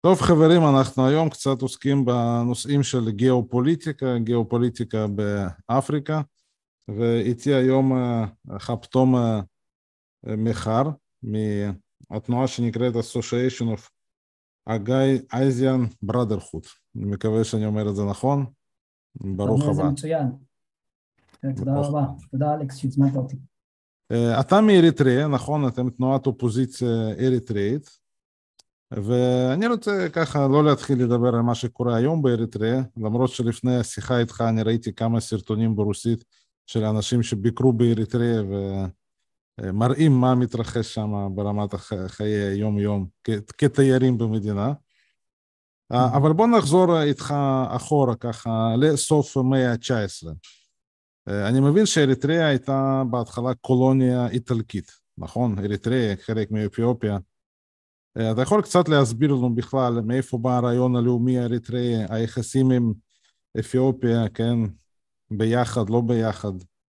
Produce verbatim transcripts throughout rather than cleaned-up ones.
טוב חברים, אנחנו היום קצת עוסקים בנושאים של גיאופוליטיקה, גיאופוליטיקה באפריקה, ואיתי היום חפתום מחר מהתנועה שנקראת Association of Asian Brotherhood. אני מקווה שאני אומר את זה נכון. ברוך הבא. זה מצוין. תודה רבה. תודה אלכס שהזמנת אותי. אתה מאריתריאה, נכון? אתם תנועת אופוזיציה אריתריאית. ואני רוצה ככה לא להתחיל לדבר על מה שקורה היום באריתריאה, למרות שלפני השיחה איתך אני ראיתי כמה סרטונים ברוסית של אנשים שביקרו באריתריאה ומראים מה מתרחש שם ברמת חיי היום-יום כתיירים במדינה. אבל בוא נחזור איתך אחורה ככה לסוף המאה ה-תשע עשרה. אני מבין שאריתריאה הייתה בהתחלה קולוניה איטלקית, נכון? אריתריאה, חלק מאתיופיה. אתה יכול קצת להסביר לנו בכלל מאיפה בא הרעיון הלאומי האריתריאי, היחסים עם אתיופיה, כן, ביחד, לא ביחד?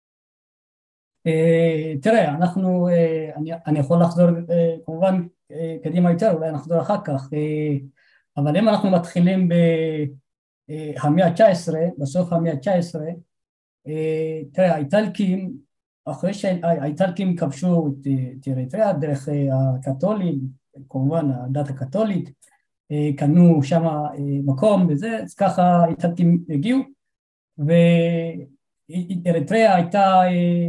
תראה, אנחנו, אני יכול לחזור כמובן קדימה יותר, אולי נחזור אחר כך, אבל אם אנחנו מתחילים במאה ה-תשע עשרה, בסוף המאה ה-תשע עשרה, תראה, האיטלקים, אחרי שהאיטלקים כבשו את אריתריאה דרך הקתולים, כמובן הדת הקתולית, קנו שם מקום וזה, אז ככה האיטלקים הגיעו, ואריתריאה הייתה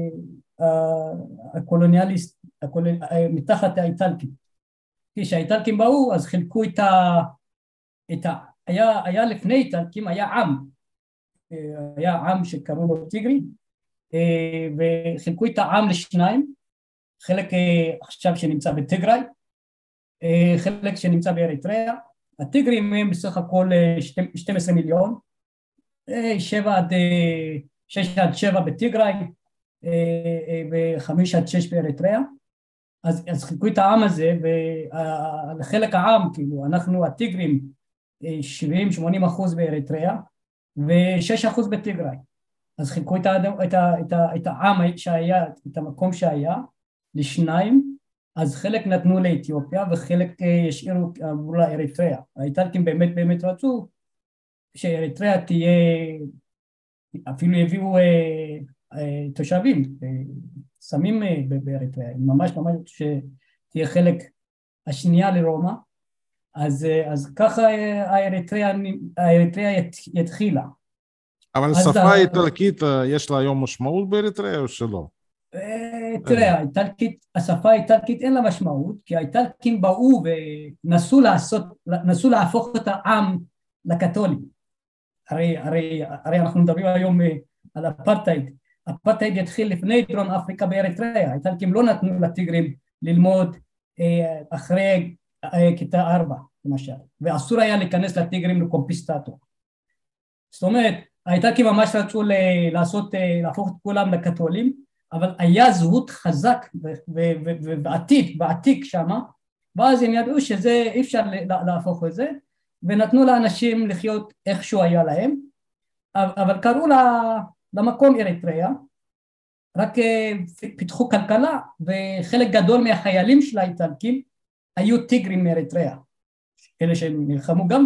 הקולוניאליסט, מתחת האיטלקים. כשהאיטלקים באו, אז חילקו את ה... היה, היה לפני איטלקים, היה עם, היה עם שקראו לו טיגרי, וחילקו את העם לשניים, חלק עכשיו שנמצא בטיגריי, חלק שנמצא באריתריאה. הטיגרים הם בסך הכל שנים עשר מיליון, שבע עד שש עד שבע בטיגריי וחמש עד שש באריתריאה. אז, אז חילקו את העם הזה, ולחלק העם, כאילו, אנחנו הטיגרים שבעים שמונים אחוז באריתריאה ו-שש אחוז בטיגריי. אז חילקו את, את, את, את העם שהיה, את המקום שהיה לשניים, אז חלק נתנו לאתיופיה וחלק ישאירו עבור לאריתריאה. האיטלקים באמת באמת רצו שאריתריאה תהיה, אפילו יביאו אה, אה, תושבים, אה, שמים אה, באריתריאה, ממש ממש שתהיה חלק השנייה לרומא, אז, אה, אז ככה אה, האריתריאה, האריתריאה יתחילה. אבל השפה האיטלקית יש לה היום משמעות באריתריאה או שלא? תראה, האיטלקית, השפה האיטלקית אין לה משמעות, כי האיטלקים באו ונסו לעשות, נסו להפוך את העם לקתולים. הרי, הרי, הרי אנחנו מדברים היום על אפרטהייד. אפרטהייד יתחיל לפני דרום אפריקה באריתריאה. האיטלקים לא נתנו לטיגרים ללמוד אחרי כיתה ארבע, למשל, ואסור היה להיכנס לטיגרים לקומפיסטטו. זאת אומרת, האיטלקים ממש רצו לעשות, להפוך את כולם לקתולים, אבל היה זהות חזק ובעתיק, בעתיק שמה, ואז הם ידעו שזה אי אפשר להפוך את זה, ונתנו לאנשים לחיות איכשהו היה להם, אבל קראו למקום אריתריאה, רק פיתחו כלכלה, וחלק גדול מהחיילים של האיטלקים היו טיגרים מאריתריאה, אלה שהם נלחמו גם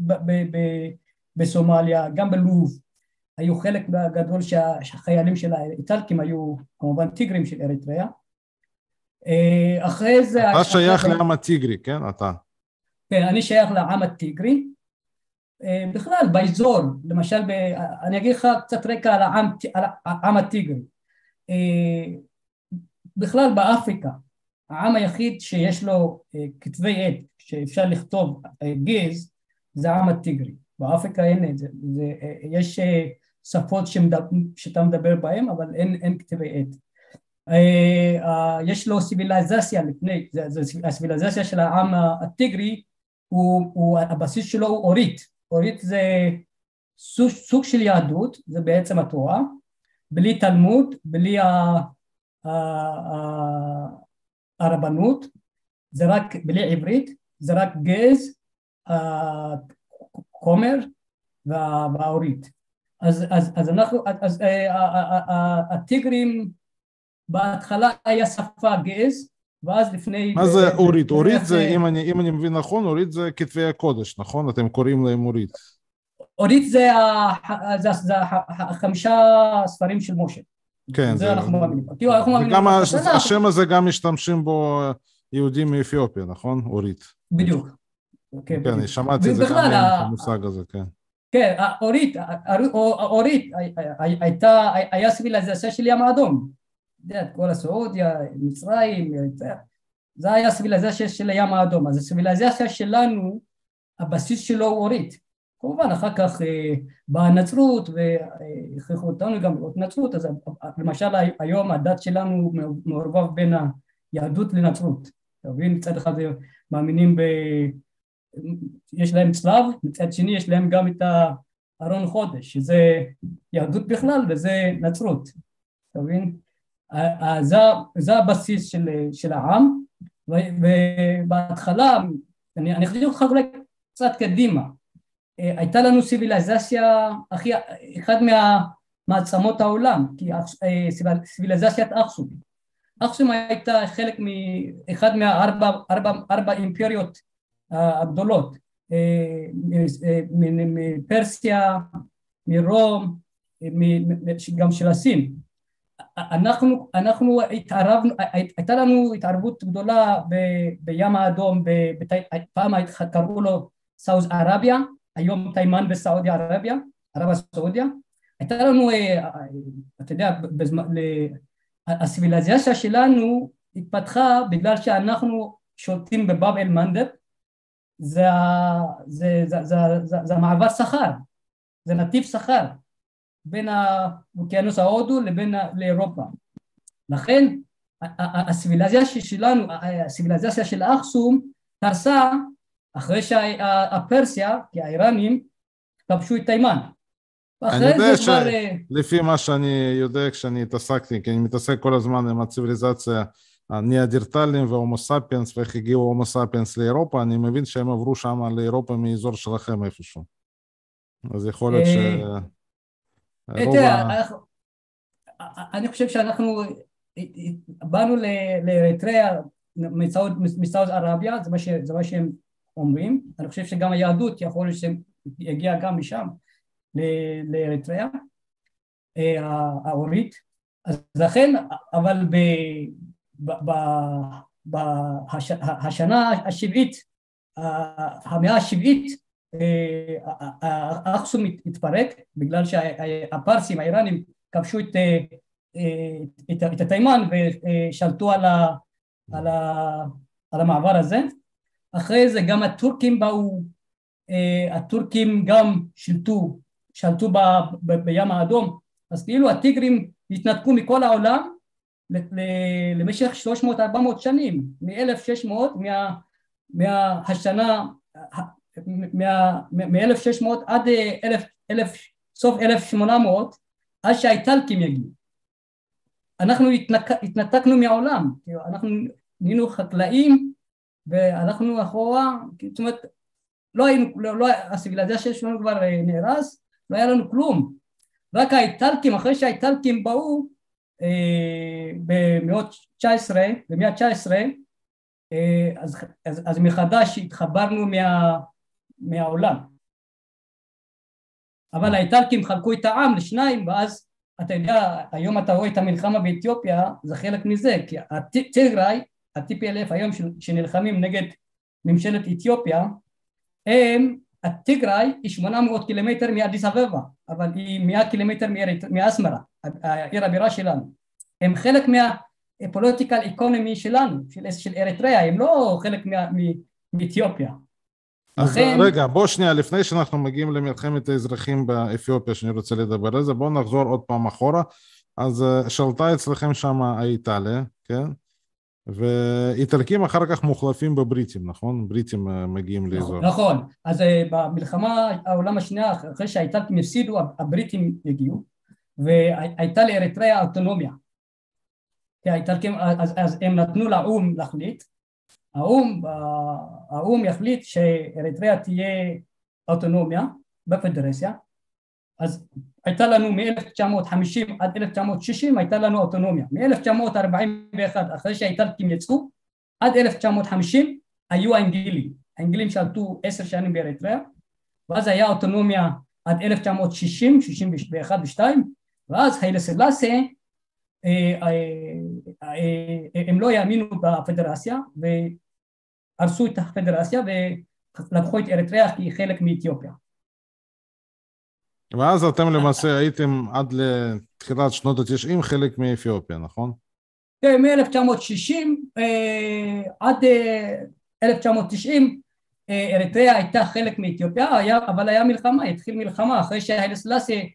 בסומליה, גם בלוב, היו חלק גדול שהחיילים של האיטלקים היו כמובן טיגרים של אריתריאה. אחרי זה... אתה שייך לעם הטיגרי, כן? אתה. כן, אני שייך לעם הטיגרי. בכלל, באזור, למשל, אני אגיד לך קצת רקע על העם הטיגרי. בכלל באפריקה, העם היחיד שיש לו כתבי עת, שאפשר לכתוב גז, זה העם הטיגרי. באפריקה אין את זה, יש שפות שאתה מדבר בהם, אבל אין, אין כתבי עת. יש לו סיביליזציה לפני, הסיביליזציה של העם הטיגרי, הוא, הוא, הבסיס שלו הוא אורית. אורית זה סוג, סוג של יהדות, זה בעצם התורה, בלי תלמוד, בלי הרבנות, זה רק, בלי עברית, זה רק גז, כומר והאורית. אז, אז, אז אנחנו, אז הטיגרים בהתחלה היה שפה גז, ואז לפני... מה זה אורית? אורית זה, אם אני, אם אני מבין נכון, אורית זה כתבי הקודש, נכון? אתם קוראים להם אורית. אורית זה, זה, זה החמישה ספרים של משה. כן, זה אנחנו מאמינים. וגם השם הזה גם משתמשים בו יהודים מאתיופיה, נכון? אורית. בדיוק. כן, אני שמעתי את זה גם במושג הזה, כן. כן, אורית, אורית הייתה, היה סיביליזציה של ים האדום. כל הסעודיה, מצרים, זה היה סיביליזציה של ים האדום. אז הסיביליזציה שלנו, הבסיס שלו הוא אורית. כמובן, אחר כך באה הנצרות, והכריחו אותנו גם לראות נצרות, אז למשל היום הדת שלנו מעורבב בין היהדות לנצרות. אתה מבין, מצד אחד מאמינים ב... יש להם צלב, מצד שני יש להם גם את הארון חודש, שזה יהדות בכלל וזה נצרות. אתה מבין? זה, זה הבסיס של, של העם, ובהתחלה, אני, אני חושב לך אולי קצת קדימה, הייתה לנו סיביליזציה, הכי, אחד מהמעצמות העולם, כי סיביליזציית אקסום. אקסום הייתה חלק מאחד מהארבע ארבע, ארבע אימפריות הגדולות, מפרסיה, מרום, גם של הסין. אנחנו, אנחנו התערבנו, הייתה לנו התערבות גדולה בים האדום, פעם קראו לו סעוד ערביה, היום תימן וסעודיה ערביה, ערב הסעודיה. הייתה לנו, אתה יודע, הסיביליזציה שלנו התפתחה בגלל שאנחנו שולטים בבאב אל מנדב, זה, זה, זה, זה, זה, זה המעבר שכר, זה נתיב שכר בין האוקיינוס ההודו לבין לאירופה. לכן הסיביליזציה שלנו, הסיביליזציה של אקסום תרסה אחרי שהפרסיה, כי האיראנים, כבשו את תימן. אני יודע שלפי מה שאני יודע כשאני התעסקתי, כי אני מתעסק כל הזמן עם הציביליזציה, הניאדרטלים וההומו ספיאנס, ואיך הגיעו הומו ספיאנס לאירופה, אני מבין שהם עברו שם לאירופה מאזור שלכם איפשהו. אז יכול להיות ש... אני חושב שאנחנו באנו לאריתריאה מסעוד ערביה, זה מה שהם אומרים. אני חושב שגם היהדות יכול להיות שיגיע גם משם לאריתריאה, האורית. אז לכן, אבל ב... בשנה השבעית, המאה השבעית, אקסום התפרק בגלל שהפרסים, האיראנים, כבשו את, את, את התימן ושלטו על, ה, על, ה, על המעבר הזה. אחרי זה גם הטורקים באו, הטורקים גם שלטו, שלטו ב, ב, בים האדום, אז כאילו הטיגרים התנתקו מכל העולם, למשך שלוש מאות ארבע מאות שנים, מ-אלף ושש מאות, מהשנה, מ-אלף ושש מאות עד סוף אלף ושמונה מאות, עד שהאיטלקים יגיעו. אנחנו התנתקנו מהעולם, אנחנו נהיינו חקלאים, והלכנו אחורה, זאת אומרת, לא היינו, לא, הסיביליזציה שלנו כבר נהרס, לא היה לנו כלום. רק האיטלקים, אחרי שהאיטלקים באו, במאות תשע עשרה, במאה תשע עשרה, אז, אז, אז מחדש התחברנו מה, מהעולם. אבל האיטלקים חלקו את העם לשניים, ואז אתה יודע, היום אתה רואה את המלחמה באתיופיה, זה חלק מזה, כי הטיגריי, ה-טי פי אל אף היום שנלחמים נגד ממשלת אתיופיה, הם, הטיגריי היא שמונה מאות קילומטר מאדיס אבבה, אבל היא מאה קילומטר מאסמרה, העיר הבירה שלנו. הם חלק מהפוליטיקל איקונומי שלנו, של, של אריתריאה, הם לא חלק מאתיופיה. אז לכן... רגע, בוא שנייה, לפני שאנחנו מגיעים למלחמת האזרחים באתיופיה, שאני רוצה לדבר על זה, בואו נחזור עוד פעם אחורה. אז שלטה אצלכם שם האיטליה, כן? ואיטלקים אחר כך מוחלפים בבריטים, נכון? בריטים מגיעים לאזור. נכון, אז במלחמה העולם השנייה, אחרי שהאיטלקים הפסידו, הבריטים הגיעו, והייתה לאריתריאה אוטונומיה. האיטלקים, אז, אז הם נתנו לאום להחליט, האום, האום יחליט שאריתריאה תהיה אוטונומיה בפדרציה, אז הייתה לנו מ-אלף תשע מאות חמישים עד אלף תשע מאות שישים הייתה לנו אוטונומיה. מ-אלף תשע מאות ארבעים ואחת, אחרי שהאיטלקים יצאו, עד אלף תשע מאות וחמישים היו האנגלים, האנגלים שלטו עשר שנים באריתריאה, ואז היה אוטונומיה עד אלף תשע מאות שישים, שישים ואחת ושתיים, ואז היילה סלאסי, הם לא יאמינו בפדרציה, והרסו את הפדרציה, ולקחו את אריתריאה כחלק מאתיופיה. ואז אתם למעשה הייתם עד לתחילת שנות ה-תשעים חלק מאתיופיה, נכון? כן, מ-אלף תשע מאות שישים עד אלף תשע מאות תשעים, אריתריאה הייתה חלק מאתיופיה, אבל היה מלחמה, התחיל מלחמה, אחרי שהיילה סלאסי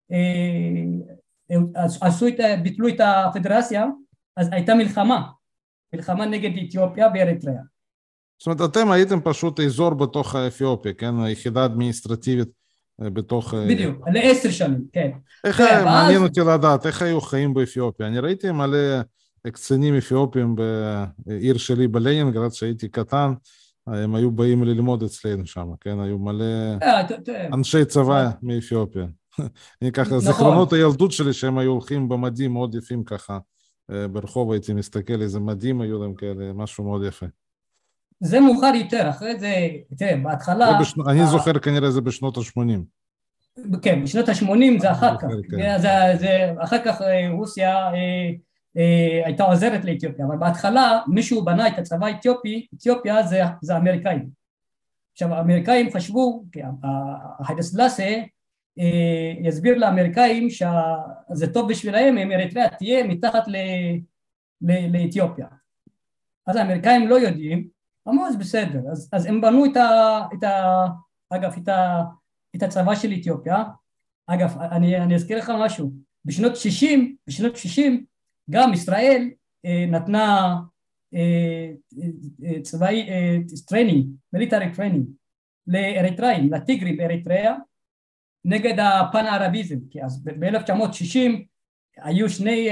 עשו את, ביטלו את הפדרציה, אז הייתה מלחמה, מלחמה נגד אתיופיה באריתריאה. זאת אומרת, אתם הייתם פשוט אזור בתוך אתיופיה, כן? היחידה אדמיניסטרטיבית בתוך... בדיוק, לעשר שנים, כן. איך היה, מעניין אותי לדעת, איך היו חיים באתיופיה? אני ראיתי מלא קצינים אתיופים בעיר שלי בלנינגרד, שהייתי קטן, הם היו באים ללמוד אצלנו שם, כן? היו מלא אנשי צבא מאתיופיה. אני ככה, זיכרונות הילדות שלי שהם היו הולכים במדים מאוד יפים ככה, ברחוב הייתי מסתכל איזה מדים היו להם כאלה, משהו מאוד יפה. זה מאוחר יותר, אחרי זה, תראה, בהתחלה... אני זוכר כנראה זה בשנות ה-שמונים. כן, בשנות ה-שמונים זה אחר כך, אחר כך רוסיה הייתה עוזרת לאתיופיה, אבל בהתחלה מישהו בנה את הצבא האתיופי, אתיופיה זה האמריקאים. עכשיו האמריקאים חשבו, היילה סלאסי יסביר לאמריקאים שזה טוב בשבילהם אם אריתריאה תהיה מתחת לאתיופיה. אז האמריקאים לא יודעים, אמרו אז בסדר, אז, אז הם בנו את ה, את ה, אגב, את ה, את הצבא של אתיופיה. אגב, אני, אני אזכיר לך משהו, בשנות שישים, בשנות שישים, גם ישראל אה, נתנה אה, אה, צבאי, אה, טרנינג, מיליטרי טרנינג, לאריתראים, לטיגרי באריתריאה, נגד הפן הערביזם, כי אז ב-אלף תשע מאות שישים היו שני,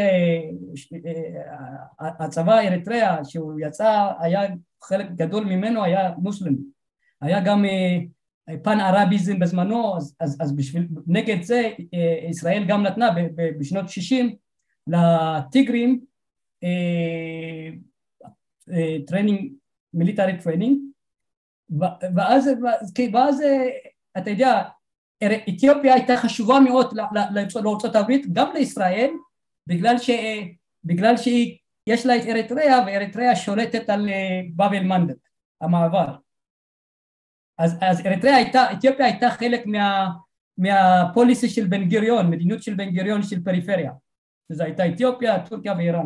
הצבא האריתריאה שהוא יצא, היה חלק גדול ממנו היה מוסלמי, היה גם פן ערביזם בזמנו, אז, אז, אז בשביל, נגד זה ישראל גם נתנה בשנות שישים לטיגרים טרנינג, מיליטרי טרנינג, ואז, ואז אתה יודע, אתיופיה הייתה חשובה מאוד לארצות הברית, גם לישראל, בגלל ש, בגלל שיש לה את אריתריאה, ואריתריאה שולטת על באב אל מנדב, המעבר. אז, אז אריתריאה הייתה, אתיופיה הייתה חלק מה, מהפוליסי של בן גוריון, מדיניות של בן גוריון של פריפריה. זו הייתה אתיופיה, טורקיה ואיראן.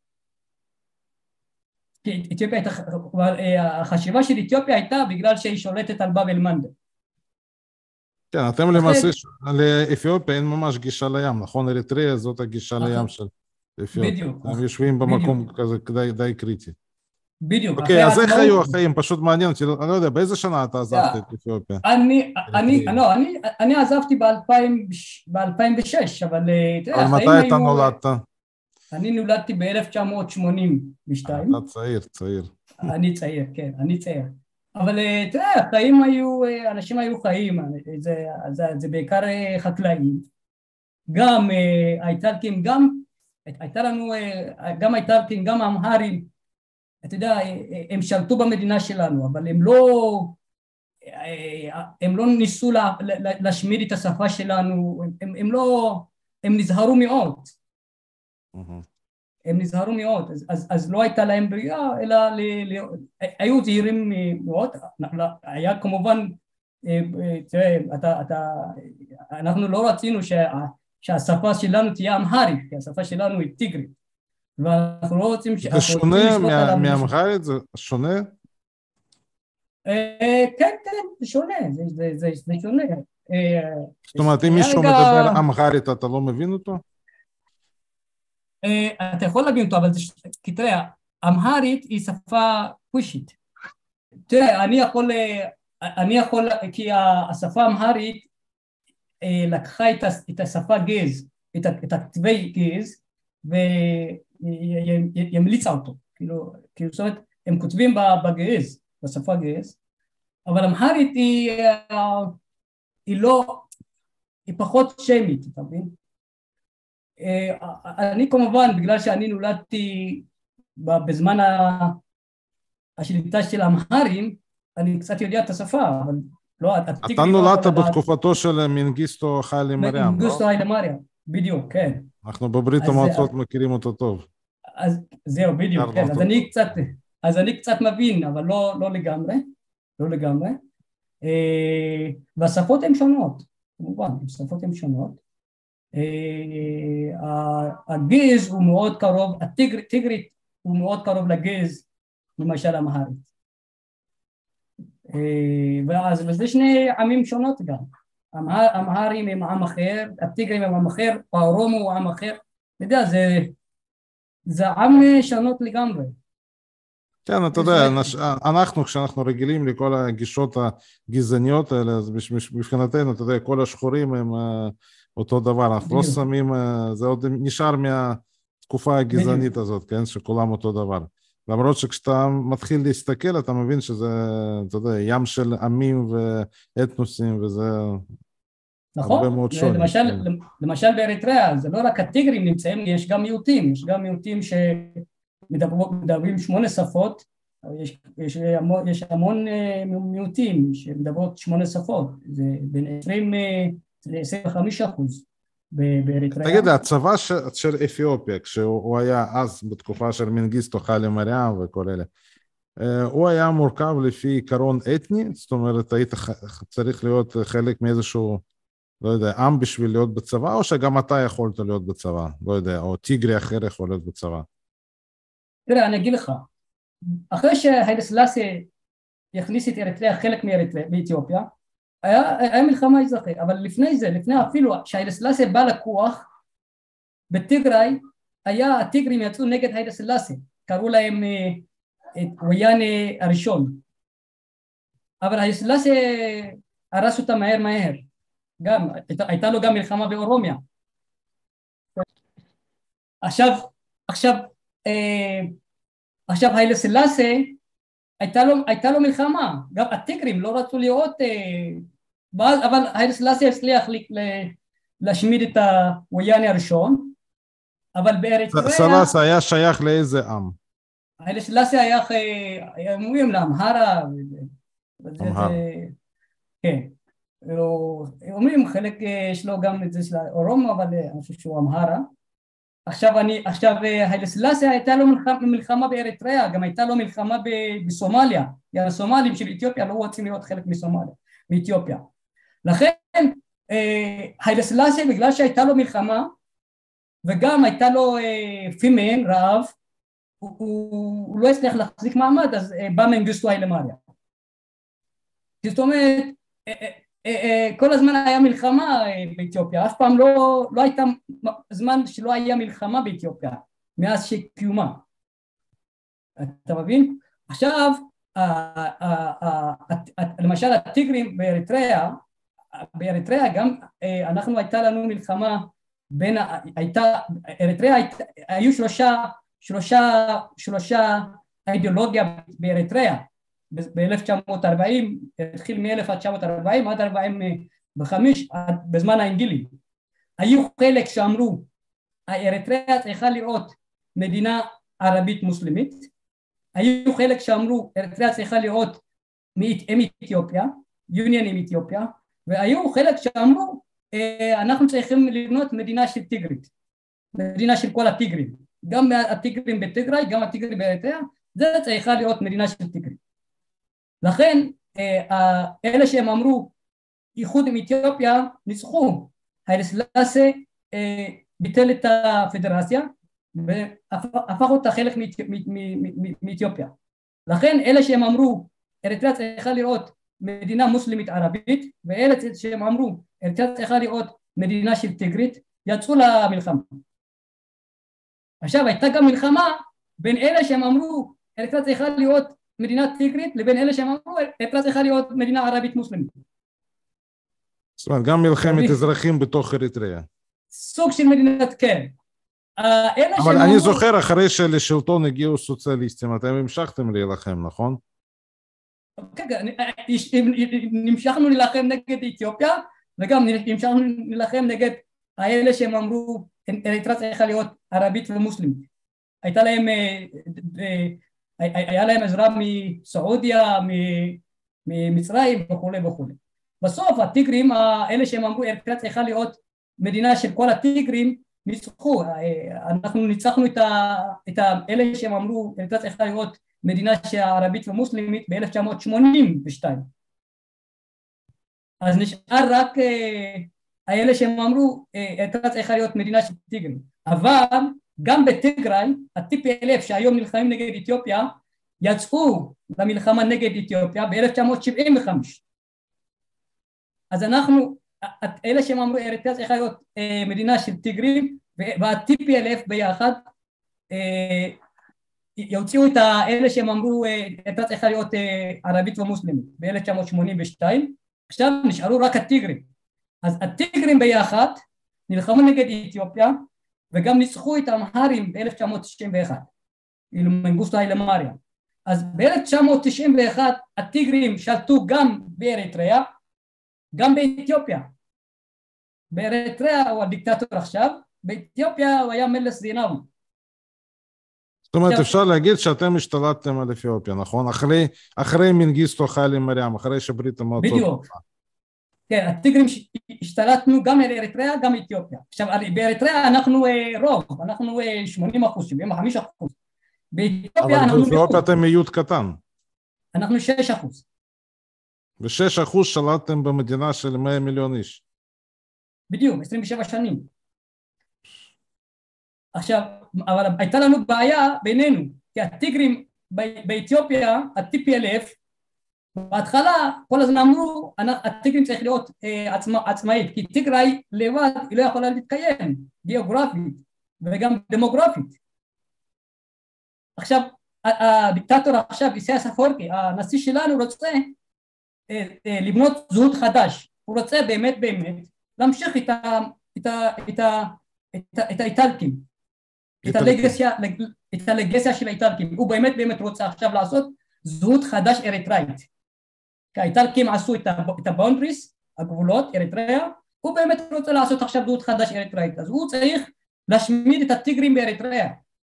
אתיופיה הייתה, החשיבה של אתיופיה הייתה בגלל שהיא שולטת על באב אל מנדב. כן, אתם למעשה, לאתיופיה אין ממש גישה לים, נכון? אריתריאה זאת הגישה לים של אתיופיה. בדיוק. הם יושבים במקום כזה די קריטי. בדיוק. אוקיי, אז איך היו החיים? פשוט מעניין אותי, אני לא יודע, באיזה שנה אתה עזבת את אתיופיה? אני עזבתי ב-אלפיים ושש, אבל... אבל מתי אתה נולדת? אני נולדתי ב-אלף תשע מאות שמונים ושתיים. אתה צעיר, צעיר. אני צעיר, כן, אני צעיר. אבל תראה, החיים היו, אנשים היו חיים, זה, זה, זה בעיקר חקלאים. גם האיטלקים, גם, הייתה לנו, גם האיטלקים, גם האמהרים, אתה יודע, הם שלטו במדינה שלנו, אבל הם לא, הם לא ניסו לה, להשמיד את השפה שלנו, הם, הם לא, הם נזהרו מאוד. הם נזהרו מאוד, אז, אז, אז לא הייתה להם בריאה, אלא ל, ל, היו זהירים מאוד, היה כמובן, תראה, אתה, אתה, אנחנו לא רצינו שה, שהשפה שלנו תהיה אמהרית, כי השפה שלנו היא טיגרית, ואנחנו לא רוצים... זה שונה מאמהרית? זה שונה? כן, כן, זה שונה, זה, זה, זה, זה שונה. זאת אומרת, אם מישהו מדבר אמהרית, אתה לא מבין אותו? אתה יכול להבין אותו, אבל זה, כי תראה, אמהרית היא שפה כושית. תראה, אני יכול, אני יכול, כי השפה האמהרית לקחה את השפה גז, את הכתבי גז, וימליצה אותו. כאילו, כאילו, זאת אומרת, הם כותבים בגז, בשפה גז, אבל אמהרית היא, היא לא, היא פחות שמית, אתה מבין? אני כמובן, בגלל שאני נולדתי בזמן השליטה של האמהרים, אני קצת יודע את השפה, אבל לא, הטיגרי אתה לא נולדת יכול לדעת. בתקופתו של מנגיסטו חיילה מריאם, לא? מנגיסטו חיילה מריאם, בדיוק, כן. אנחנו בברית אז, המועצות מכירים אותו טוב. אז זהו, בדיוק, כן. אז אני קצת, אז אני קצת מבין, אבל לא, לא לגמרי, לא לגמרי. אה, והשפות הן שונות, כמובן, השפות הן שונות. אה, הגז הוא מאוד קרוב, הטיגרית הוא מאוד קרוב לגז, למשל אמהרית. ואז וזה שני עמים שונות גם. אמהרים הם עם אחר, הטיגרים הם עם אחר, האורומו הוא עם אחר. אתה יודע, זה, זה עם שונות לגמרי. כן, אתה יודע, אנחנו כשאנחנו רגילים לכל הגישות הגזעניות האלה, אז מבחינתנו, אתה יודע, כל השחורים הם אותו דבר, אנחנו לא שמים, זה עוד נשאר מהתקופה הגזענית הזאת, כן, שכולם אותו דבר. למרות שכשאתה מתחיל להסתכל, אתה מבין שזה, אתה יודע, ים של עמים ואתנוסים, וזה הרבה מאוד שוני. למשל, למשל באריתריאה, זה לא רק הטיגרים נמצאים, יש גם מיעוטים, יש גם מיעוטים שמדברים שמונה שפות, יש, יש, המון, יש המון מיעוטים שמדברות שמונה שפות, זה בין עשרים ל-עשרים וחמישה אחוז. תגיד, הצבא של אתיופיה, כשהוא היה אז בתקופה של מנגיסטו חיילה מריאם וכל אלה, הוא היה מורכב לפי עיקרון אתני? זאת אומרת, היית צריך להיות חלק מאיזשהו, לא יודע, עם בשביל להיות בצבא, או שגם אתה יכולת להיות בצבא? לא יודע, או טיגרי אחר יכול להיות בצבא? תראה, אני אגיד לך, אחרי שהיילה סלאסי יכניס את אריתריאה חלק מאריתריאה, באתיופיה, היה, היה מלחמה אזרחית, אבל לפני זה, לפני אפילו שהיילה סלאסי בא לכוח, בטיגריי, היה, הטיגרים יצאו נגד היילה סלאסי, קראו להם את וויאנה הראשון, אבל היילה סלאסי הרס אותה מהר מהר, גם, הייתה לו גם מלחמה באורומיה. עכשיו, עכשיו, אה, עכשיו היילה סלאסי, הייתה לו, הייתה לו מלחמה, גם הטיגרים לא רצו לראות, אה, אבל היילה סלאסי הצליח להשמיד את הוויאנה הראשון, אבל באריתריאה... סלאסי היה שייך לאיזה עם? היילה סלאסי היה, היה אומרים לאמהרה, אמהרה. כן, אומרים חלק יש לו גם את זה של אורומו, אבל אני חושב שהוא אמהרה. עכשיו אני, עכשיו היילה סלאסי הייתה לו מלחמה, מלחמה באריתריאה, גם הייתה לו מלחמה בסומליה, הסומלים של אתיופיה לא רוצים להיות חלק מסומליה, מאתיופיה. לכן היילה סלאסי בגלל שהייתה לו מלחמה, וגם הייתה לו פימן, רעב, הוא, הוא, הוא לא הצליח להחזיק מעמד, אז בא מנגיסטו היילה מריאם. זאת אומרת, כל הזמן היה מלחמה באתיופיה, אף פעם לא, לא הייתה זמן שלא היה מלחמה באתיופיה, מאז שקיומה. אתה מבין? עכשיו, למשל הטיגרים באריתריאה, באריתריאה גם אנחנו הייתה לנו מלחמה בין, הייתה, אריתריאה היו שלושה, שלושה, שלושה אידיאולוגיה באריתריאה, ב-אלף תשע מאות וארבעים, התחיל מ-אלף תשע מאות וארבעים עד ארבעים וחמש, בזמן האנגילי. היו חלק שאמרו, אריתריאה צריכה לראות מדינה ערבית מוסלמית, היו חלק שאמרו, אריתריאה צריכה לראות עם אתיופיה, יוניון עם אתיופיה, והיו חלק שאמרו, אנחנו צריכים לבנות מדינה של טיגרית, מדינה של כל הטיגרים, גם הטיגרים בטיגריי, גם הטיגרים באריתריאה, זה צריכה להיות מדינה של טיגרית. לכן, אלה שהם אמרו, איחוד עם אתיופיה, ניצחו. היילה סלאסי ביטל את הפדרציה, והפך אותה חלק מאתיופיה. לכן, אלה שהם אמרו, אריתריאה צריכה לראות מדינה מוסלמית ערבית, ואלה שהם אמרו, אריתריאה צריכה לראות מדינה של טיגרית, יצאו למלחמה. עכשיו, הייתה גם מלחמה בין אלה שהם אמרו, אריתריאה צריכה לראות מדינה טיגרית, לבין אלה שהם אמרו, אריתריאה צריכה להיות מדינה ערבית מוסלמית. זאת אומרת, גם מלחמת אזרחים בתוך אריתריאה. סוג של מדינת, כן. אבל אני זוכר, אחרי שלשלטון הגיעו סוציאליסטים, אתם המשכתם להילחם, נכון? כן, נמשכנו להילחם נגד אתיופיה, וגם נמשכנו להילחם נגד האלה שהם אמרו, אריתריאה צריכה להיות ערבית ומוסלמית. הייתה להם היה להם עזרה מסעודיה, ממצרים וכולי וכולי. בסוף הטיגרים, אלה שהם אמרו אריתריאה צריכה להיות מדינה של כל הטיגרים, ניצחו. אנחנו ניצחנו את, ה, את ה, אלה שהם אמרו אריתריאה צריכה להיות מדינה ערבית ומוסלמית ב-אלף תשע מאות שמונים ושתיים. אז נשאר רק האלה שהם אמרו אריתריאה צריכה להיות מדינה של טיגרים. אבל גם בטיגריי, ה-טי פי אל אף שהיום נלחמים נגד אתיופיה, יצאו למלחמה נגד אתיופיה ב-אלף תשע מאות שבעים וחמש. אז אנחנו, אלה שהם אמרו אריתריאה צריכה להיות מדינה של טיגרים, וה-טי פי אל אף ביחד יוציאו את אלה שהם אמרו אריתריאה צריכה להיות ערבית ומוסלמית ב-אלף תשע מאות שמונים ושתיים. עכשיו נשארו רק הטיגרים. אז הטיגרים ביחד נלחמו נגד אתיופיה, וגם ניצחו את האמהרים ב-אלף תשע מאות תשעים ואחת, אילו מנגוסטו היילה מריאם. אז ב-אלף תשע מאות תשעים ואחת הטיגרים שלטו גם באריתריאה, גם באתיופיה. באריתריאה הוא הדיקטטור עכשיו, באתיופיה הוא היה מלס זינאוי. זאת אומרת, אפשר להגיד שאתם השתלטתם על אתיופיה, נכון? אחרי, אחרי מנגיסטו היילה מריאם, אחרי שברית המועצות. בדיוק. כן, הטיגרים השתלטנו גם באריתריאה, גם באתיופיה. עכשיו, באריתריאה אנחנו רוב, אנחנו שמונים אחוז, שבעים וחמישה אחוז. באתיופיה אנחנו... אבל באתיופיה אתם מיעוט קטן. אנחנו שש אחוז. ו-שש אחוז שלטתם במדינה של מאה מיליון איש. בדיוק, עשרים ושבע שנים. עכשיו, אבל הייתה לנו בעיה בינינו, כי הטיגרים באתיופיה, ה-טי פי אל אף, בהתחלה כל הזמן אמרו, הטיגרים צריך להיות עצמאית, כי טיגריי לבד היא לא יכולה להתקיים, גיאוגרפית וגם דמוגרפית. עכשיו, הדיקטטור עכשיו, איסיאס אפוורקי, הנשיא שלנו רוצה לבנות זהות חדש, הוא רוצה באמת באמת להמשיך את ה, את ה, את ה, את האיטלקים, את הלגסיה, את הלגסיה של האיטלקים, הוא באמת באמת רוצה עכשיו לעשות זהות חדש אריתראית. כי האיטלקים עשו את הבאונדריס, הגבולות, אריתריאה, הוא באמת רוצה לעשות עכשיו זהות חדש אריתראית, אז הוא צריך להשמיד את הטיגרים באריתריאה,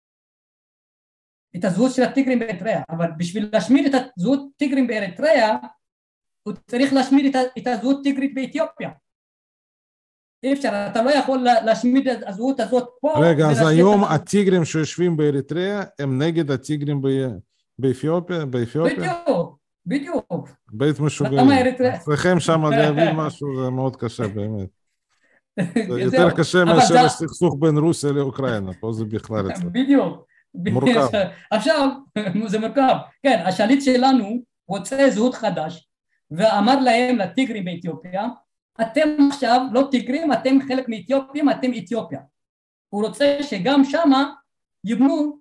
את הזהות של הטיגרים באריתריאה, אבל בשביל להשמיד את הזהות טיגרים באריתריאה, הוא צריך להשמיד את הזהות טיגרית באתיופיה. אי אפשר, אתה לא יכול להשמיד את הזהות הזאת פה. רגע, אז היום הטיגרים שיושבים באריתריאה הם נגד הטיגרים באתיופיה? בדיוק, בדיוק. בית משוגעים. צריכים שם להבין משהו, זה מאוד קשה באמת. זה יותר קשה מאשר הסכסוך בין רוסיה לאוקראינה, פה זה בכלל אצלנו. בדיוק. מורכב. עכשיו, זה מורכב. כן, השליט שלנו רוצה זהות חדש, ואמר להם, לטיגרים באתיופיה, אתם עכשיו לא טיגרים, אתם חלק מאתיופים, אתם אתיופיה. הוא רוצה שגם שמה יבנו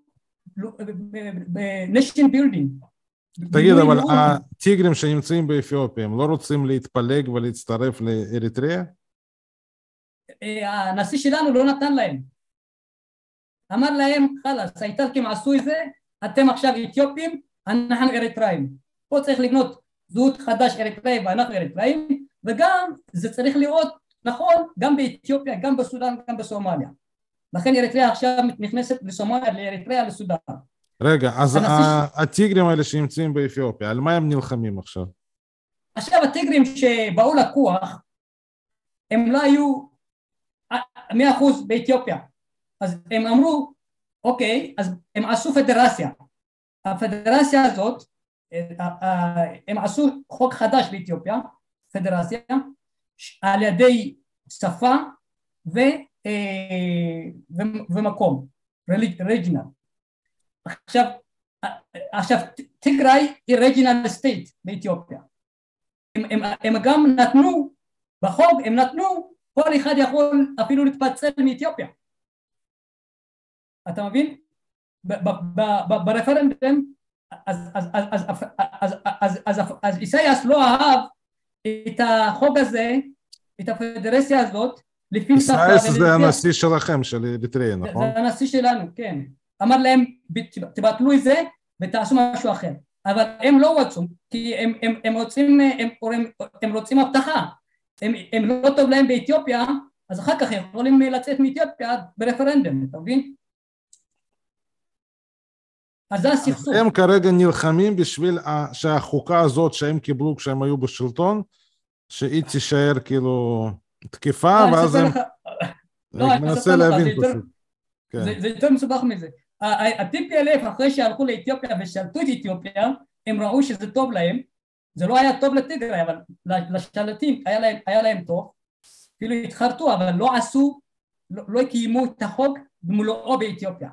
nation building. תגיד, אבל הטיגרים שנמצאים באתיופיה, הם לא רוצים להתפלג ולהצטרף לאריתריאה? הנשיא שלנו לא נתן להם. אמר להם, חלאס, האיטלקים עשו את זה, אתם עכשיו אתיופים, אנחנו אריתראים. פה צריך לבנות זהות חדש אריתראי ואנחנו אריתראים, וגם זה צריך להיות נכון גם באתיופיה, גם בסודן, גם בסומליה. לכן אריתריאה עכשיו נכנסת לסומליה, לאריתריאה, לסודן. רגע, אז הטיגרים האלה שנמצאים באתיופיה, על מה הם נלחמים עכשיו? עכשיו הטיגרים שבאו לכוח, הם לא היו מאה אחוז באתיופיה. אז הם אמרו, אוקיי, אז הם עשו פדרציה. הפדרציה הזאת, הם עשו חוק חדש באתיופיה, פדרציה, על ידי שפה ו, ו, ומקום, רג'ינל. עכשיו, עכשיו, טיגריי היא רג'ינל סטייט באתיופיה. הם, הם, הם גם נתנו, בחוק הם נתנו, כל אחד יכול אפילו להתפצל מאתיופיה. אתה מבין? ברפרנדום, אז איסיאס לא אהב את החוק הזה, את הפדרציה הזאת, לפי איסיאס זה הנשיא שלכם, של אריתריאה, נכון? זה הנשיא שלנו, כן. אמר להם, תבטלו את זה ותעשו משהו אחר. אבל הם לא רצו, כי הם רוצים הבטחה. הם לא טוב להם באתיופיה, אז אחר כך יכולים לצאת מאתיופיה ברפרנדום, אתה מבין? אז זה הסכסוך. הם כרגע נלחמים בשביל שהחוקה הזאת שהם קיבלו כשהם היו בשלטון, שהיא תישאר כאילו תקפה, ואז הם... לא, אני מנסה להבין פשוט. זה יותר מסובך מזה. ה-טי פי אל אף אחרי שהלכו לאתיופיה ושלטו את אתיופיה, הם ראו שזה טוב להם, זה לא היה טוב לטיגרי, אבל לשלטים היה להם, היה להם טוב, אפילו התחרטו, אבל לא עשו, לא, לא קיימו את החוק במלואו באתיופיה.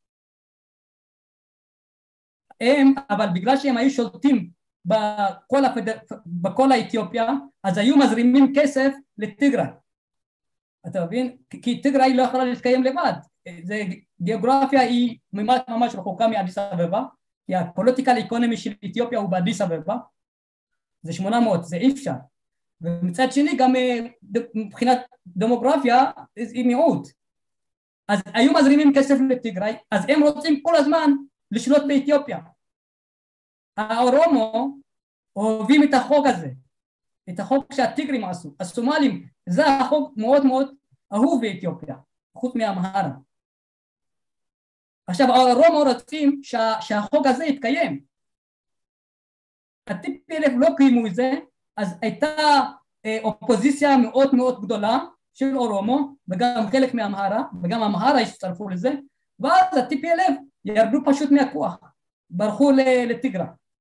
הם, אבל בגלל שהם היו שולטים בכל, הפד... בכל האתיופיה, אז היו מזרימים כסף לטיגרי. אתה מבין? כי טיגרי לא יכולה להתקיים לבד. זה, גיאוגרפיה היא ממש ממש רחוקה מאדיס אבבה, כי הפוליטיקל איקונומי של אתיופיה הוא באדיס אבבה, זה שמונה מאות, זה אי אפשר. ומצד שני גם מבחינת דמוגרפיה היא מיעוט. אז היו מזרימים כסף לטיגרי, אז הם רוצים כל הזמן לשלוט באתיופיה. האורומו אוהבים את החוק הזה, את החוק שהטיגרים עשו. הסומלים, זה החוק מאוד מאוד אהוב באתיופיה, חוץ מהמהרה. עכשיו האורומו רוצים שה, שהחוק הזה יתקיים. ה-טי פי אל אף לא קיימו את זה, אז הייתה אה, אופוזיציה מאוד מאוד גדולה של אורומו, וגם חלק מהמהרה, וגם המהרה הצטרפו לזה, ואז ה-טי פי אל אף ירדו פשוט מהכוח, ברחו לטיגרי.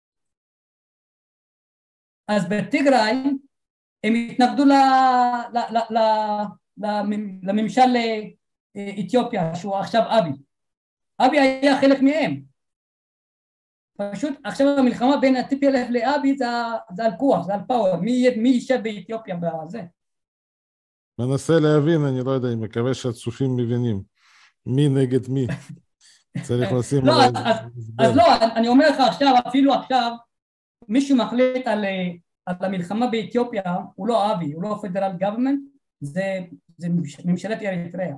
אז בטיגרי הם התנגדו ל, ל, ל, ל, ל, לממשל אתיופיה, שהוא עכשיו אבי. אבי היה חלק מהם. פשוט עכשיו המלחמה בין ה-טי פי אל אף לאבי זה, זה על כוח, זה על פאוור, מי, מי יישב באתיופיה בזה. מנסה להבין, אני לא יודע, אני מקווה שהצופים מבינים. מי נגד מי? צריך לשים... לא, אז, אז, אז לא, אני אומר לך עכשיו, אפילו עכשיו, מישהו מחליט על, על המלחמה באתיופיה, הוא לא אבי, הוא לא פדרל גוברמנט, זה, זה ממשלת אריתריאה.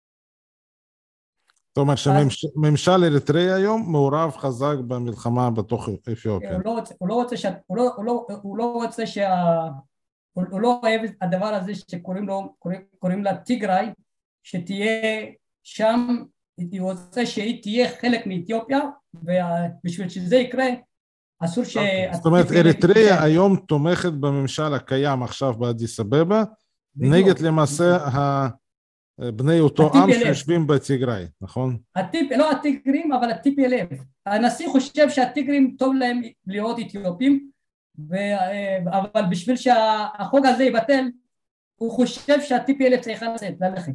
זאת אומרת שממשל אריתריאה היום מעורב חזק במלחמה בתוך אתיופיה. הוא לא רוצה, הוא לא רוצה, ש, הוא לא, הוא לא, הוא לא רוצה שה... הוא, הוא לא אוהב את הדבר הזה שקוראים לו, קוראים, קוראים לה טיגרי, שתהיה שם, הוא רוצה שהיא תהיה חלק מאתיופיה, ובשביל שזה יקרה, אסור ש... זאת אומרת, אריתריאה היום תומכת בממשל הקיים עכשיו באדיס אבבה, נגד למעשה בני אותו עם שיושבים בטיגרי, נכון? לא הטיגרים, אבל ה-טי פי אל אף. הנשיא חושב שהטיגרים טוב להם להיות אתיופים, אבל בשביל שהחוק הזה יבטל, הוא חושב שה-טי פי אל אף צריך לצאת, ללכת.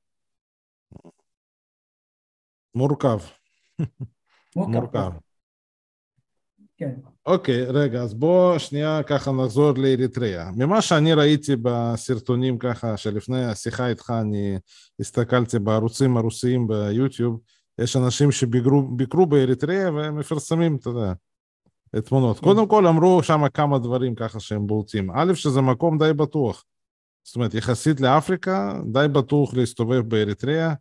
מורכב. מורכב. כן. אוקיי, רגע, אז בוא שנייה ככה נחזור לאריתריאה. ממה שאני ראיתי בסרטונים ככה, שלפני השיחה איתך אני הסתכלתי בערוצים הרוסיים ביוטיוב, יש אנשים שביקרו באריתריאה והם מפרסמים, אתה יודע, תמונות. קודם כל אמרו שם כמה דברים ככה שהם בולטים. א', שזה מקום די בטוח. זאת אומרת, יחסית לאפריקה, די בטוח להסתובב באריתריאה,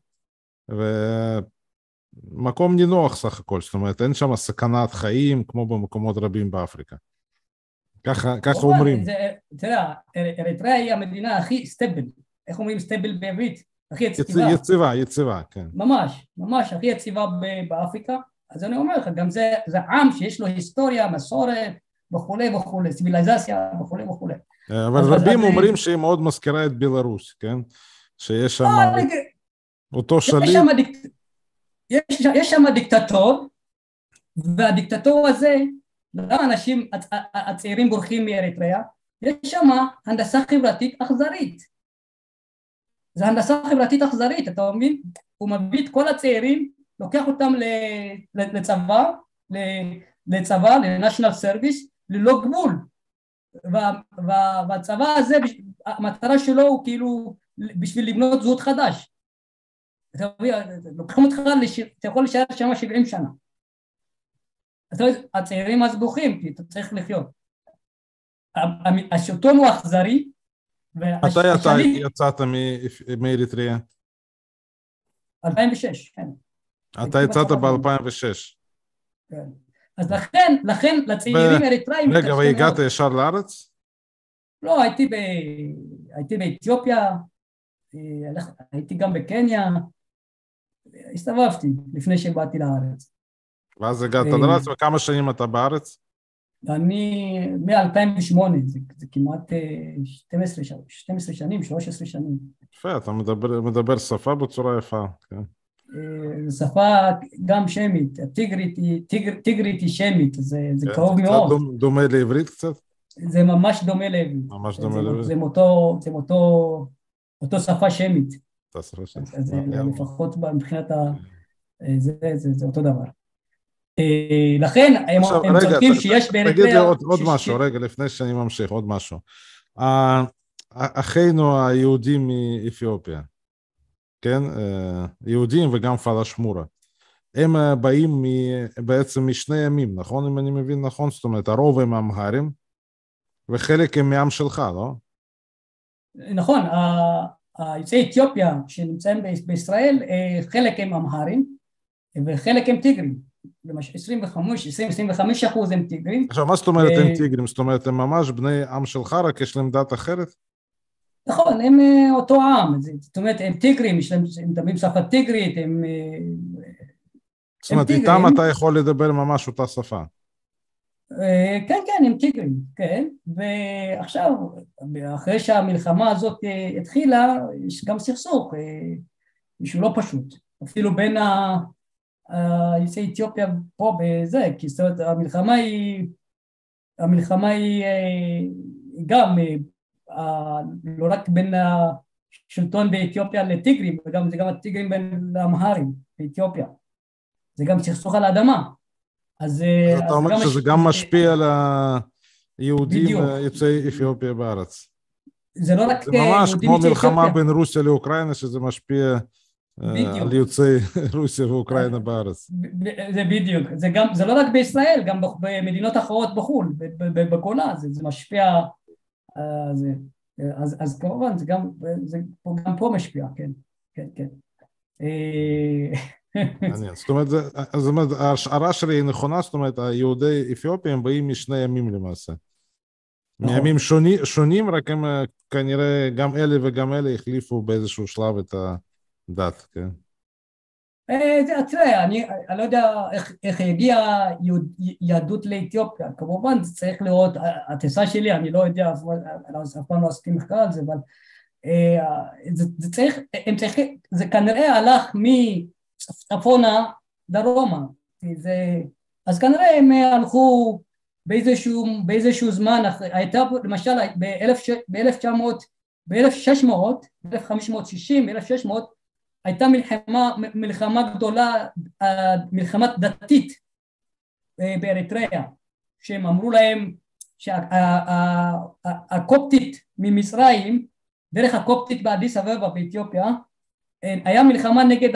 ומקום נינוח סך הכל, זאת אומרת, אין שם סכנת חיים כמו במקומות רבים באפריקה. ככה, ככה אומרים. תראה, אריתריאה היא המדינה הכי סטבל. איך אומרים סטבל בעברית? הכי יציבה. יציבה, יציבה, כן. ממש, ממש, הכי יציבה באפריקה. אז אני אומר לך, גם זה, זה עם שיש לו היסטוריה, מסורת, וכולי וכולי, ציביליזציה, וכולי וכולי. אבל רבים אומרים שהיא מאוד מזכירה את בלרוס, כן? שיש שם אותו שליט. יש שם דיקטטור, והדיקטטור הזה, לאנשים הצעירים בורחים מאריתריאה, יש שם הנדסה חברתית אכזרית. זו הנדסה חברתית אכזרית, אתה מבין? הוא מביא את כל הצעירים, לוקח אותם לצבא, לצבא, לנשיונל סרוויס, ללא גבול. והצבא הזה, המטרה שלו הוא כאילו בשביל לבנות זהות חדש. לוקחים אותך, אתה יכול להישאר שם שבעים שנה. הצעירים אז בוכים, כי אתה צריך לחיות. השלטון הוא אכזרי. מתי אתה יצאת מאריתריאה? אלפיים ושש, כן. אתה יצאת ב-אלפיים ושש. כן. אז לכן, לכן לצעירים אריתראים... רגע, והגעת ישר לארץ? לא, הייתי ב... הייתי באתיופיה, הייתי גם בקניה, הסתובבתי לפני שבאתי לארץ. ואז הגעת לארץ, וכמה שנים אתה בארץ? אני מ-אלפיים ושמונה, זה, זה כמעט שתים עשרה, שתים עשרה שנים, שלוש עשרה שנים. יפה, אתה מדבר, מדבר שפה בצורה יפה, כן. שפה גם שמית, טיגרית היא, טיגר, טיגרית היא שמית, זה, זה כן, קרוב זה מאוד. קצת דומה לעברית קצת? זה ממש דומה לעברית. ממש זה, דומה זה, לעברית. זה מאותו, זה מאותו, אותו שפה שמית. אתה שפה שמית. אז זה לפחות מבחינת ה... זה, זה, זה אותו דבר. לכן הם, עכשיו, הם רגע, צודקים ת, שיש באריתריאה... תגיד לי עוד, עוד ש... משהו, רגע, לפני שאני ממשיך, עוד משהו. אחינו היהודים מאתיופיה, כן? יהודים וגם פלאשמורה. הם באים בעצם משני ימים, נכון? אם אני מבין נכון? זאת אומרת, הרוב הם אמהרים, וחלק הם מעם שלך, לא? נכון, היוצאי אתיופיה שנמצאים בישראל, חלק הם אמהרים, וחלק הם טיגרים. למשל, עשרים וחמש, עשרים, עשרים וחמישה אחוז הם טיגרים. עכשיו, מה זאת אומרת הם טיגרים? זאת אומרת, הם ממש בני עם שלך, רק יש להם דת אחרת? נכון, הם אותו עם, זאת אומרת, הם טיגרים, הם מדברים שפה טיגרית, הם... זאת אומרת, איתם אתה יכול לדבר ממש אותה שפה. כן, כן, הם טיגרים, כן, ועכשיו, אחרי שהמלחמה הזאת התחילה, יש גם סכסוך, שהוא לא פשוט, אפילו בין יוצאי אתיופיה פה בזה, כי זאת אומרת, המלחמה היא, המלחמה היא גם, לא רק בין השלטון באתיופיה לטיגרים, וגם זה גם הטיגרים בין האמהרים באתיופיה, זה גם סכסוך על האדמה. אז אתה אומר שזה גם משפיע על היהודים יוצאי אתיופיה בארץ. זה לא רק זה ממש כמו מלחמה בין רוסיה לאוקראינה, שזה משפיע על יוצאי רוסיה ואוקראינה בארץ. זה בדיוק, זה לא רק בישראל, גם במדינות אחרות בחו"ל, בגולה, זה משפיע, אז כמובן, זה גם פה משפיע, כן, כן, כן. זאת אומרת, ההשערה שלי היא נכונה, זאת אומרת, היהודי אתיופיה הם באים משני ימים למעשה. מימים שונים, רק הם כנראה גם אלה וגם אלה החליפו באיזשהו שלב את הדת, כן? תראה, אני לא יודע איך הגיעה יהדות לאתיופיה, כמובן זה צריך לראות, הטיסה שלי, אני לא יודע, אף פעם לא עשיתי מחקר על זה, אבל זה צריך, זה כנראה הלך מצפונה דרומה, אז כנראה הם הלכו באיזשהו, באיזשהו זמן, הייתה למשל ב-אלף תשע מאות, ב-אלף שש מאות, ב-אלף חמש מאות שישים, ב-אלף שש מאות, הייתה מלחמה, מלחמה גדולה, מלחמה דתית באריתריאה, שהם אמרו להם שהקופטית ממצרים, דרך הקופטית באדיס אבבה באתיופיה, היה מלחמה נגד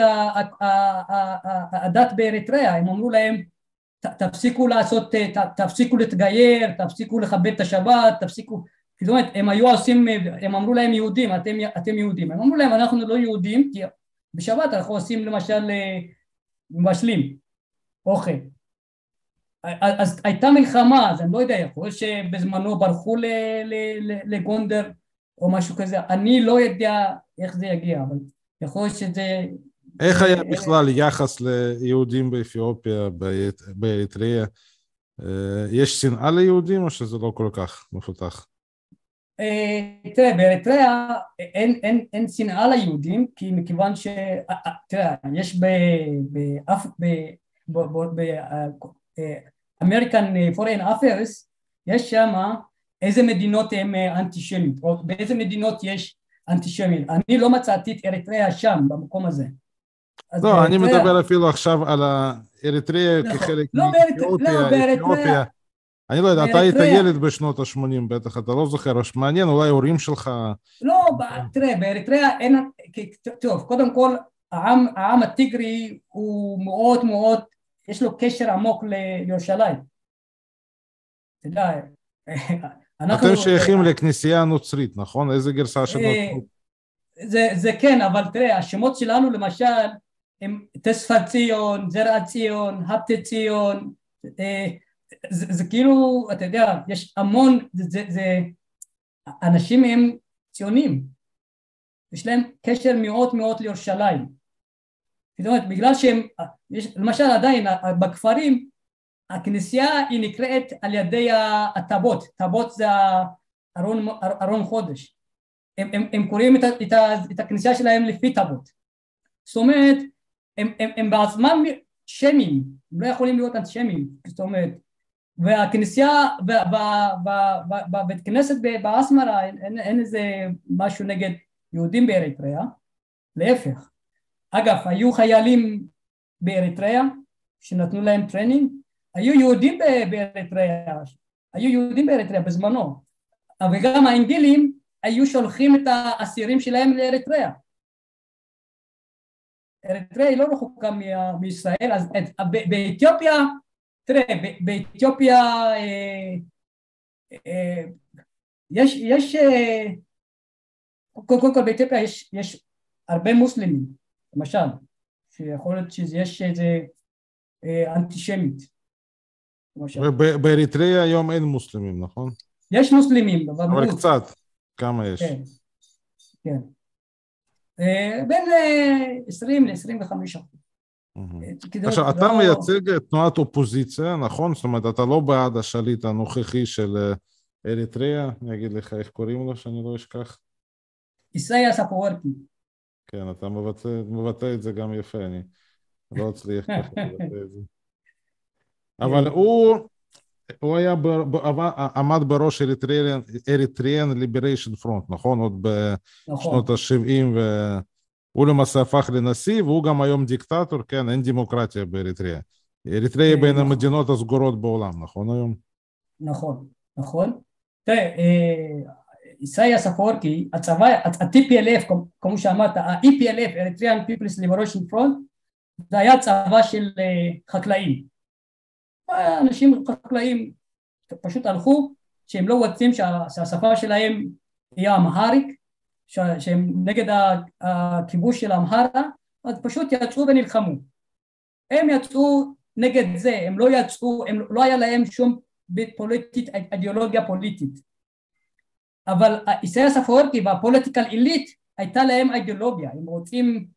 הדת באריתריאה, הם אמרו להם, תפסיקו לעשות, תפסיקו להתגייר, תפסיקו לכבד את השבת, תפסיקו, זאת אומרת, הם היו עושים, הם אמרו להם יהודים, אתם, אתם יהודים, הם אמרו להם, אנחנו לא יהודים, כי בשבת אנחנו עושים למשל, מבשלים, אוכל. אז הייתה מלחמה, אז אני לא יודע, יכול שבזמנו ברחו לגונדר, או משהו כזה, אני לא יודע איך זה יגיע, אבל יכול שזה... איך היה בכלל יחס ליהודים באתיופיה, באריתריאה? יש שנאה ליהודים או שזה לא כל כך מפותח? תראה, באריתריאה אין שנאה ליהודים, כי מכיוון ש... תראה, יש ב-American Foreign Affairs, יש שם איזה מדינות הן אנטישמיות, או באיזה מדינות יש אנטישמיות. אני לא מצאתי את אריתריאה שם, במקום הזה. לא, אני מדבר אפילו עכשיו על האריתריאה כחלק מאתיופיה. אני לא יודע, אתה היית ילד בשנות ה-שמונים בטח, אתה לא זוכר, מעניין, אולי הורים שלך... לא, תראה, באריתריאה אין... טוב, קודם כל, העם הטיגרי הוא מאוד מאוד, יש לו קשר עמוק לירושלים. אתה יודע, אתם שייכים לכנסייה הנוצרית, נכון? איזה גרסה של נוצרות? זה כן, אבל תראה, השמות שלנו למשל, הם תספר ציון, זרע ציון, הפתי ציון, זה, זה כאילו, אתה יודע, יש המון, זה, זה, אנשים הם ציונים, יש להם קשר מאוד מאוד לירושלים, זאת אומרת, בגלל שהם, יש, למשל עדיין בכפרים, הכנסייה היא נקראת על ידי הטבות, טבות זה ארון, ארון חודש, הם, הם, הם קוראים את, את, את הכנסייה שלהם לפי טבות, זאת אומרת, הם, הם, הם בעצמם שמים, הם לא יכולים להיות אנטישמים, זאת אומרת, והכנסייה, בבית כנסת באסמרה, אין, אין איזה משהו נגד יהודים באריתריאה, להפך. אגב, היו חיילים באריתריאה שנתנו להם טרנינג, היו יהודים באריתריאה, היו יהודים באריתריאה בזמנו, וגם האנגלים היו שולחים את האסירים שלהם לאריתריאה. אריתריאה היא לא רחוקה מישראל, אז באתיופיה, תראה, באתיופיה יש, יש, קודם כל באתיופיה יש, יש הרבה מוסלמים, למשל, שיכול להיות שיש איזה אנטישמית. באריתריאה היום אין מוסלמים, נכון? יש מוסלמים, אבל קצת, כמה יש? כן, כן. בין עשרים ל-עשרים וחמישה אחוז. עכשיו, אתה מייצג את תנועת אופוזיציה, נכון? זאת אומרת, אתה לא בעד השליט הנוכחי של אריתריאה, אני אגיד לך איך קוראים לו, שאני לא אשכח. איסאיאס אפוורקי. כן, אתה מבטא, מבטא את זה גם יפה, אני לא אצליח ככה לבטא את זה. אבל הוא, הוא היה, עמד בראש אריתריאן ליבריישן פרונט, נכון? עוד בשנות ה-שבעים, והוא למעשה הפך לנשיא, והוא גם היום דיקטטור, כן, אין דמוקרטיה באריתריאה. אריתריאה היא בין המדינות הסגורות בעולם, נכון היום? נכון, נכון. תראה, איסאיאס אפוורקי, הצבא, ה-טי פי אל אף, כמו שאמרת, ה-אי פי אל אף, Eritrean People's Liberation Front, זה היה צבא של חקלאים. אנשים חקלאים פשוט הלכו, שהם לא רוצים שהשפה שלהם יהיה אמהריק, שהם נגד הכיבוש של אמהרה, אז פשוט יצאו ונלחמו. הם יצאו נגד זה, הם לא יצאו, הם לא היה להם שום פוליטית, אידיאולוגיה פוליטית. אבל איסאיאס אפוורקי והפוליטיקל עילית הייתה להם אידיאולוגיה, הם רוצים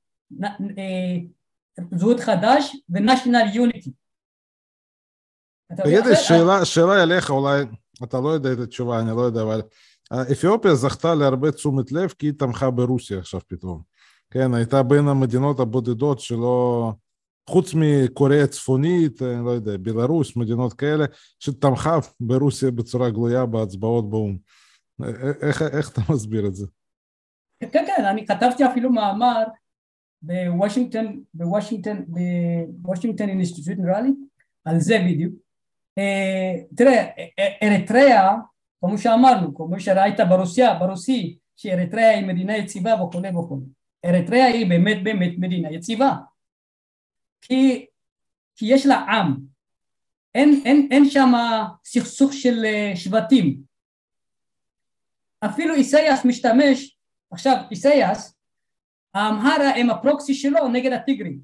זהות חדש ונשיונל יוניטי. תגיד לי, שאלה, שאלה אליך, אולי אתה לא יודע את התשובה, אני לא יודע, אבל אתיופיה זכתה להרבה תשומת לב כי היא תמכה ברוסיה עכשיו פתאום. כן, הייתה בין המדינות הבודדות שלא, חוץ מקוריאה הצפונית, אני לא יודע, בלרוס, מדינות כאלה, שתמכה ברוסיה בצורה גלויה בהצבעות באום. איך, איך אתה מסביר את זה? כן, כן, אני כתבתי אפילו מאמר בוושינגטון, בוושינגטון, בוושינגטון אינסטיטוט נראה לי, על זה בדיוק. תראה, אריתריאה, כמו שאמרנו, כמו שראית ברוסיה, ברוסי, שאריתריאה היא מדינה יציבה וכו' וכו'. אריתריאה היא באמת באמת מדינה יציבה. כי, כי יש לה עם. אין, אין, אין שם סכסוך של שבטים. אפילו איסאיאס משתמש, עכשיו איסאיאס, האמהרה הם הפרוקסי שלו נגד הטיגרים.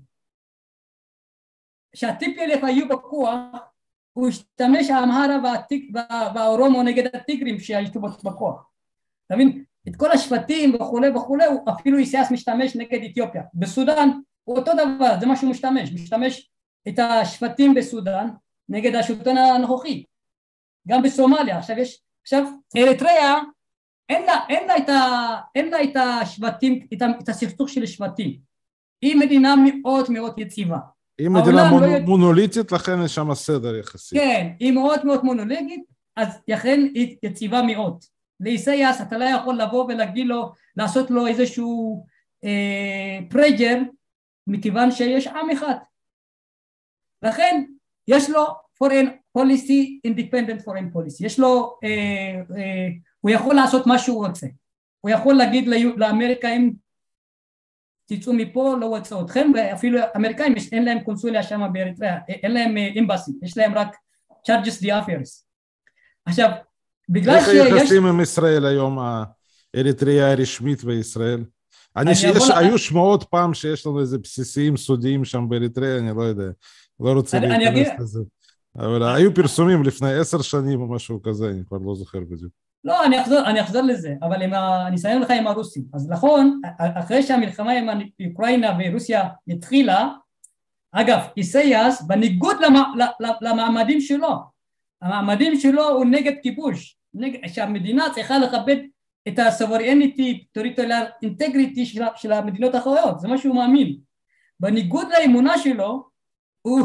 כשהטי פי אל אף היו בכוח, הוא השתמש האמהרה והאורומו נגד הטיגרים שהיו בכוח. אתה מבין? את כל השבטים וכולי וכולי, אפילו איסאיאס משתמש נגד אתיופיה. בסודן הוא אותו דבר, זה מה שהוא משתמש, משתמש את השבטים בסודן נגד השלטון הנוכחי. גם בסומליה, עכשיו יש, עכשיו אריתריאה, אין לה, אין לה את ה, אין לה את השבטים, את, את הסכסוך של השבטים. היא מדינה מאוד מאוד יציבה. היא מדינה מונ... לא... מונוליטית, לכן יש שם סדר יחסי. כן, היא מאוד מאוד מונוליטית, אז לכן היא יציבה מאוד. לאיסאיאס אתה לא יכול לבוא ולהגיד לו, לעשות לו איזשהו אה, פרג'ר, מכיוון שיש עם אחד. לכן יש לו foreign policy, independent foreign policy. יש לו, אה, אה, הוא יכול לעשות מה שהוא רוצה. הוא יכול להגיד לאמריקאים, תצאו מפה, לא רוצה אתכם, ואפילו האמריקאים אין להם קונסוליה שם באריתריאה, אין להם אמבסי, יש להם רק charges the affairs. עכשיו, בגלל שיש... איך היחסים עם ישראל היום, האריתריאה הרשמית בישראל? אני שיש, היו שמועות פעם שיש לנו איזה בסיסים סודיים שם באריתריאה, אני לא יודע, לא רוצה להיכנס לזה. אבל היו פרסומים לפני עשר שנים או משהו כזה, אני כבר לא זוכר בדיוק. לא, אני אחזור, אני אחזור לזה, אבל עם ה... אני אסיים לך עם הרוסים. אז נכון, אחרי שהמלחמה עם אוקראינה ורוסיה התחילה, אגב, איסאיאס, בניגוד למע... למעמדים שלו, המעמדים שלו הוא נגד כיבוש, נגד... שהמדינה צריכה לכבד את הסוברניטי, טריטוריאל אינטגריטי של, של המדינות האחרות, זה מה שהוא מאמין. בניגוד לאמונה שלו, הוא,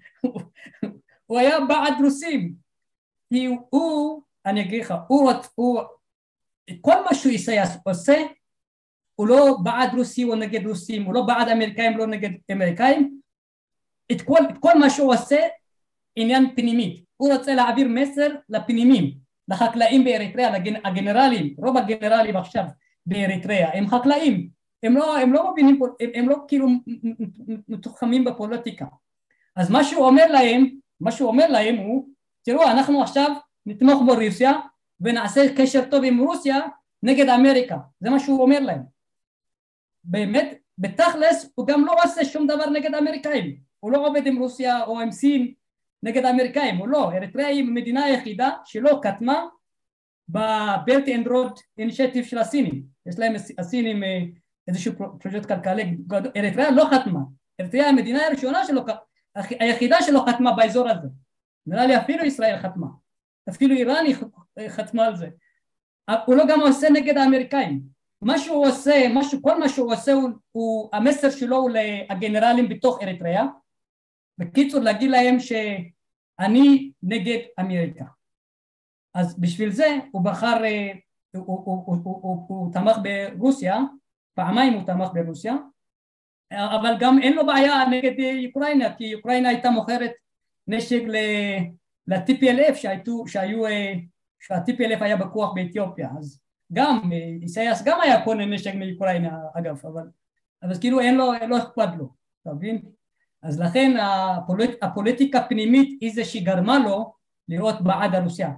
הוא היה בעד רוסים, כי הוא, אני אגיד לך, הוא, הוא, כל מה שהוא איסאיאס עושה, הוא לא בעד רוסי או נגד רוסים, הוא לא בעד אמריקאים, לא נגד אמריקאים, את כל, את כל מה שהוא עושה, עניין פנימית, הוא רוצה להעביר מסר לפנימים, לחקלאים באריתריאה, הגנרלים, רוב הגנרלים עכשיו באריתריאה, הם חקלאים, הם לא, הם לא מבינים, הם, הם לא כאילו מתוחכמים בפוליטיקה, אז מה שהוא אומר להם, מה שהוא אומר להם הוא, תראו, אנחנו עכשיו נתמוך ברוסיה, ונעשה קשר טוב עם רוסיה נגד אמריקה, זה מה שהוא אומר להם. באמת, בתכלס, הוא גם לא עושה שום דבר נגד האמריקאים, הוא לא עובד עם רוסיה או עם סין נגד האמריקאים, הוא לא, אריתריאה היא המדינה היחידה שלא קטמה ב-Belt and Road Initiative של הסינים, יש להם הסינים איזשהו פרויקט כלכלי, אריתריאה לא חתמה, אריתריאה היא המדינה הראשונה שלו, היחידה שלא חתמה באזור הזה, נראה לי אפילו ישראל חתמה, אפילו איראן חתמה על זה, הוא לא גם עושה נגד האמריקאים, מה שהוא עושה, משהו, כל מה שהוא עושה הוא, הוא, המסר שלו הוא לגנרלים בתוך אריתריאה, בקיצור להגיד להם שאני נגד אמריקה, אז בשביל זה הוא בחר, הוא, הוא, הוא, הוא, הוא, הוא, הוא תמך ברוסיה, פעמיים הוא תמך ברוסיה, אבל גם אין לו בעיה נגד אוקראינה, כי אוקראינה הייתה מוכרת נשק ל-טי פי אל אף שהיו, שהיו, שה-טי פי אל אף היה בכוח באתיופיה, אז גם, איסאיאס גם היה קונה נשק מאוקראינה אגב, אבל, אבל כאילו אין לו, לא אכפת לו, אתה מבין? אז לכן הפוליט, הפוליטיקה הפנימית היא זה שגרמה לו לראות בעד הרוסיה.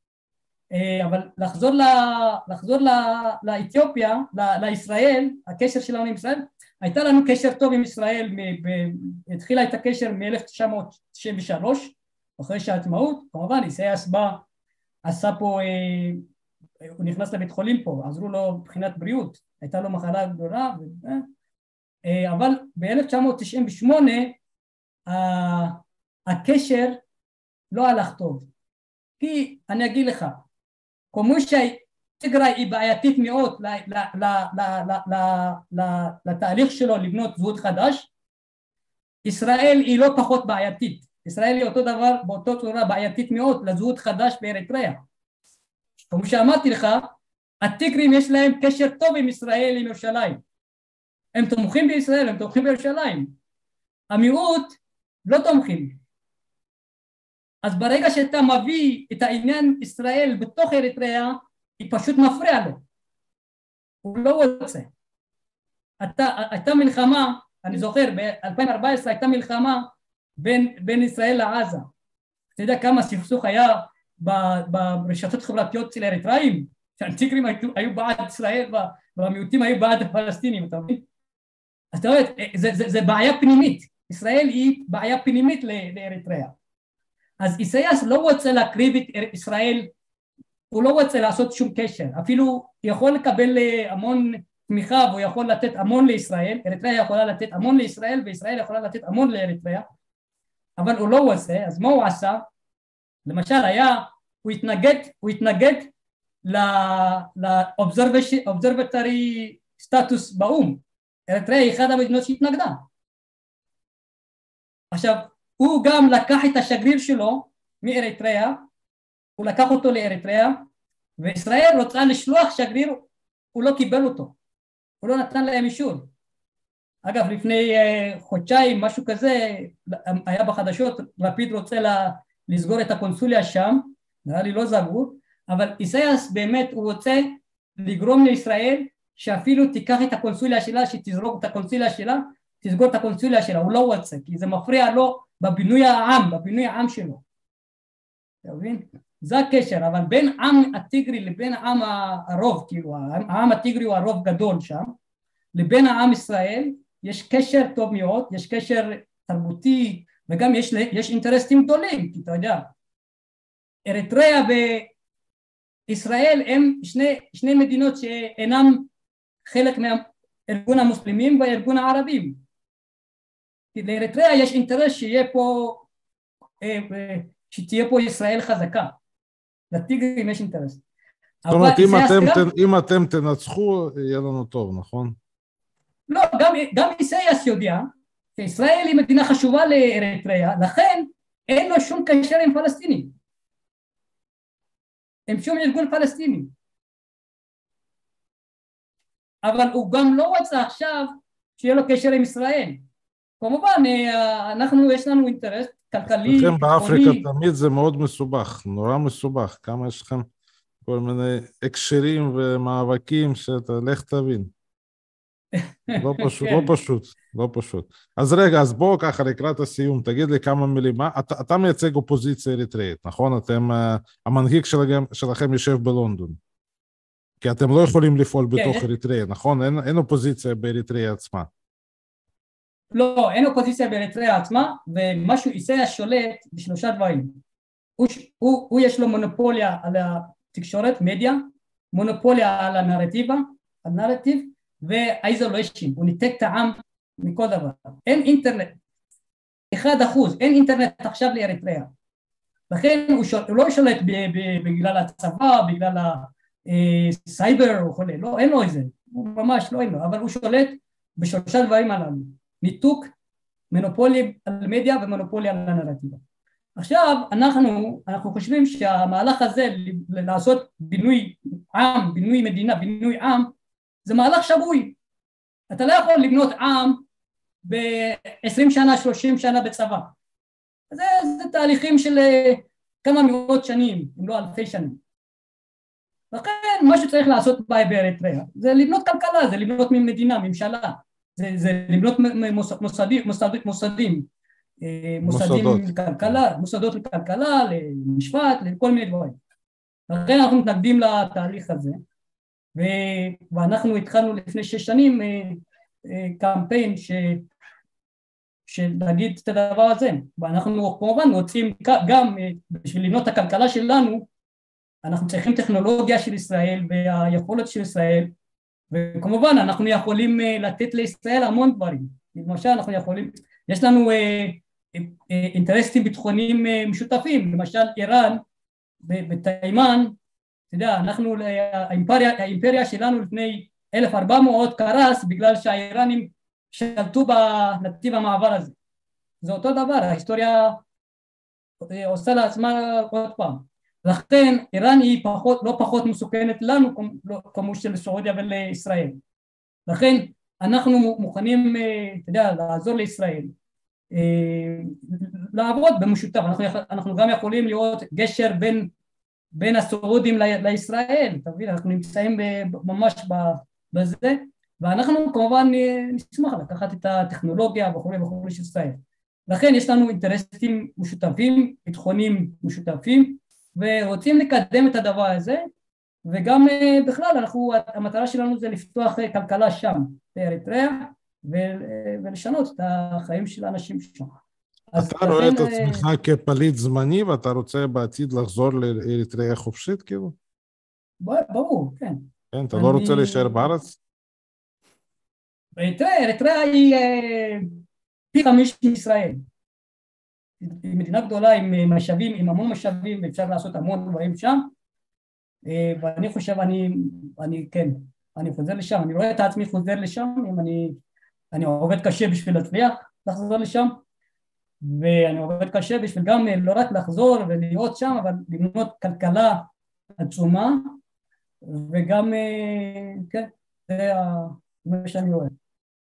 אבל לחזור, ל, לחזור ל, לאתיופיה, ל, לישראל, הקשר שלנו עם ישראל, הייתה לנו קשר טוב עם ישראל, מ, ב, התחילה את הקשר מ-אלף תשע מאות תשעים ושלוש, אחרי שהעצמאות, כמובן איסאיאס בא, עשה פה, הוא נכנס לבית חולים פה, עזרו לו מבחינת בריאות, הייתה לו מחלה גדולה, אבל ב-אלף תשע מאות תשעים ושמונה הקשר לא הלך טוב, כי אני אגיד לך, כמו שתיגראי היא בעייתית מאוד לתהליך שלו לבנות זהות חדש, ישראל היא לא פחות בעייתית, ישראל היא אותו דבר, באותו צורה בעייתית מאוד לזהות חדש באריתריאה. כמו שאמרתי לך, הטיגרים יש להם קשר טוב עם ישראל, עם ירושלים. הם תומכים בישראל, הם תומכים בירושלים. המיעוט לא תומכים. אז ברגע שאתה מביא את העניין ישראל בתוך אריתריאה, היא פשוט מפריע לו. הוא לא רוצה. הייתה, הייתה מלחמה, אני זוכר, ב-אלפיים וארבע עשרה הייתה מלחמה בין, בין ישראל לעזה. אתה יודע כמה סכסוך היה ברשתות חברתיות של אריתראים? שהטיגרים היו, היו בעד ישראל והמיעוטים היו בעד הפלסטינים, אתה מבין? אז אתה רואה, זה, זה, זה בעיה פנימית. ישראל היא בעיה פנימית לאריתריאה. אז איסאיאס לא רוצה להקריב את ישראל, הוא לא רוצה לעשות שום קשר, אפילו יכול לקבל המון תמיכה והוא יכול לתת המון לישראל, אריתריאה יכולה לתת המון לישראל וישראל יכולה לתת המון לאריתריאה, אבל הוא לא עושה, אז מה הוא עשה? למשל היה, הוא התנגד, הוא התנגד לאובזרבטורי סטטוס באום, אריתריאה היא אחד המדינות שהתנגדה. עכשיו, הוא גם לקח את השגריר שלו מאריתריאה, הוא לקח אותו לאריתריאה, וישראל רוצה לשלוח שגריר, הוא לא קיבל אותו, הוא לא נתן להם אישור. אגב, לפני uh, חודשיים, משהו כזה, היה בחדשות, לפיד רוצה לה, לסגור את הקונסוליה שם, נראה לי לא סגור, אבל איסאיאס באמת הוא רוצה לגרום לישראל, שאפילו תיקח את הקונסוליה שלה, שתזרוק את הקונסוליה שלה, תסגור את הקונסוליה שלה, הוא לא רוצה, כי זה מפריע לו בבינוי העם, בבינוי העם שלו. אתה מבין? זה הקשר, אבל בין עם הטיגרי לבין עם הרוב, כאילו, העם הטיגרי הוא הרוב גדול שם, לבין העם ישראל, יש קשר טוב מאוד, יש קשר תרבותי, וגם יש, יש אינטרסים גדולים, כי אתה יודע, אריתריאה ישראל הם שני, שני מדינות שאינם חלק מהארגון המוסלמים והארגון הערבים. לאריתריאה יש אינטרס שיהיה פה, שתהיה פה ישראל חזקה. לטיגרים יש אינטרס. זאת אומרת, אם אתם, אם אתם תנצחו, יהיה לנו טוב, נכון? לא, גם, גם איסאיאס יודע שישראל היא מדינה חשובה לאריתריאה, לכן אין לו שום קשר עם פלסטינים, עם שום ארגון פלסטיני. אבל הוא גם לא רוצה עכשיו שיהיה לו קשר עם ישראל. כמובן, אנחנו, יש לנו אינטרס כלכלי, לכם באפריקה תמיד זה מאוד מסובך, נורא מסובך, כמה יש לכם כל מיני הקשרים ומאבקים שאתה לך תבין. לא פשוט, לא פשוט, לא פשוט. אז רגע, אז בואו ככה לקראת הסיום, תגיד לי כמה מילים. אתה, אתה מייצג אופוזיציה אריתריאית, נכון? אתם, המנהיג שלכם, שלכם יושב בלונדון. כי אתם לא יכולים לפעול בתוך אריתריאה, נכון? אין, אין אופוזיציה באריתריאה עצמה. לא, אין אופוזיציה באריתריאה עצמה, ומשהו איסאיאס שולט בשלושה דברים. הוא, הוא, הוא יש לו מונופוליה על התקשורת, מדיה, מונופוליה על הנרטיבה, הנרטיב, והאיזוליישן, הוא ניתק את העם מכל דבר. אין אינטרנט, אחד אחוז, אין אינטרנט עכשיו לאריתריאה. לכן הוא, שול, הוא לא שולט ב, ב, בגלל הצבא, בגלל הסייבר וכו', לא, אין לו איזה, הוא ממש לא אין לו, אבל הוא שולט בשלושה דברים הללו, ניתוק, מונופוליה על מדיה ומונופוליה על הנרטיבה. עכשיו אנחנו, אנחנו חושבים שהמהלך הזה לעשות בינוי עם, בינוי מדינה, בינוי עם, זה מהלך שבוי. אתה לא יכול לבנות עם ב-עשרים שנה, שלושים שנה בצבא. זה, זה תהליכים של כמה מאות שנים, אם לא אלפי שנים. לכן מה שצריך לעשות באריתריאה זה לבנות כלכלה, זה לבנות מדינה, ממשלה, זה, זה לבנות מוסדים, מוסדים, מוסדים, מוסדים לכלכלה, מוסדות לכלכלה, למשפט, לכל מיני דברים. לכן אנחנו מתנגדים לתהליך הזה. ואנחנו התחלנו לפני שש שנים קמפיין שלהגיד את הדבר הזה, ואנחנו כמובן רוצים גם בשביל לבנות את הכלכלה שלנו, אנחנו צריכים טכנולוגיה של ישראל והיכולת של ישראל, וכמובן אנחנו יכולים לתת לישראל המון דברים. למשל אנחנו יכולים, יש לנו אינטרסים ביטחוניים משותפים, למשל איראן בתימן, אתה יודע, אנחנו, האימפריה, האימפריה שלנו לפני אלף וארבע מאות קרס בגלל שהאיראנים שלטו בנתיב המעבר הזה. זה אותו דבר, ההיסטוריה עושה לעצמה עוד פעם. לכן איראן היא פחות, לא פחות מסוכנת לנו כמו של סעודיה ולישראל. לכן אנחנו מוכנים, אתה יודע, לעזור לישראל, לעבוד במשותף. אנחנו, אנחנו גם יכולים להיות גשר בין בין הסעודים לישראל, תבין, אנחנו נמצאים ממש בזה, ואנחנו כמובן נשמח לקחת את הטכנולוגיה וכו' וכו' של ישראל. לכן יש לנו אינטרסים משותפים, ביטחוניים משותפים, ורוצים לקדם את הדבר הזה, וגם בכלל אנחנו, המטרה שלנו זה לפתוח כלכלה שם, באריתריאה, ולשנות את החיים של האנשים שם. אתה רואה את עצמך כפליט זמני, ואתה רוצה בעתיד לחזור לאריתריאה חופשית, כאילו? ברור, כן. כן, אתה לא רוצה להישאר בארץ? אריתריאה היא פי חמש מישראל. היא מדינה גדולה עם משאבים, עם המון משאבים, ואפשר לעשות המון דברים שם. ואני חושב, אני, אני, כן, אני חוזר לשם, אני רואה את עצמי חוזר לשם, אם אני, אני עובד קשה בשביל להצליח לחזור לשם. ואני עובד קשה בשביל גם לא רק לחזור ולהיות שם, אבל לבנות כלכלה עצומה, וגם, כן, זה מה שאני רואה.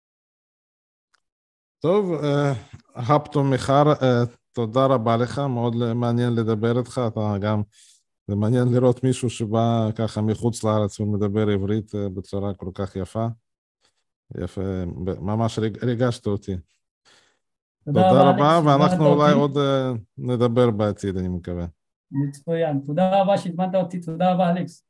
טוב, הפטו מיכר, תודה רבה לך, מאוד מעניין לדבר איתך, אתה גם, זה מעניין לראות מישהו שבא ככה מחוץ לארץ ומדבר עברית בצורה כל כך יפה, יפה, ממש ריגשת אותי. תודה רבה, ואנחנו אולי עוד נדבר בעתיד, אני מקווה. מצוין, תודה רבה שהזמנת אותי, תודה רבה אלכס.